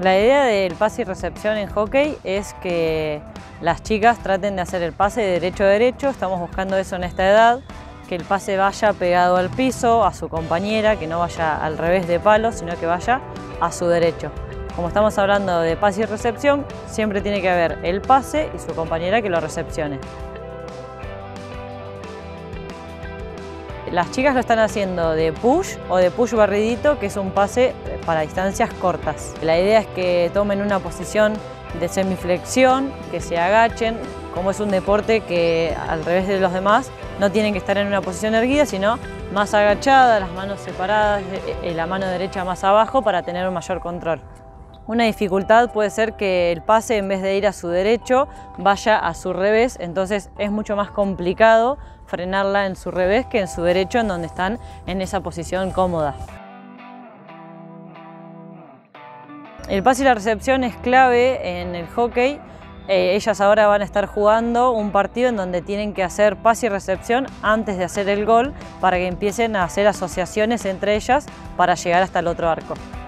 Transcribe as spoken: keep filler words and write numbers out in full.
La idea del pase y recepción en hockey es que las chicas traten de hacer el pase de derecho a derecho. Estamos buscando eso en esta edad, que el pase vaya pegado al piso, a su compañera, que no vaya al revés de palo, sino que vaya a su derecho. Como estamos hablando de pase y recepción, siempre tiene que haber el pase y su compañera que lo recepcione. Las chicas lo están haciendo de push o de push barridito, que es un pase para distancias cortas. La idea es que tomen una posición de semiflexión, que se agachen. Como es un deporte que al revés de los demás no tienen que estar en una posición erguida, sino más agachada, las manos separadas, la mano derecha más abajo para tener un mayor control. Una dificultad puede ser que el pase, en vez de ir a su derecho, vaya a su revés, entonces es mucho más complicado frenarla en su revés que en su derecho, en donde están en esa posición cómoda. El pase y la recepción es clave en el hockey. Eh, ellas ahora van a estar jugando un partido en donde tienen que hacer pase y recepción antes de hacer el gol para que empiecen a hacer asociaciones entre ellas para llegar hasta el otro arco.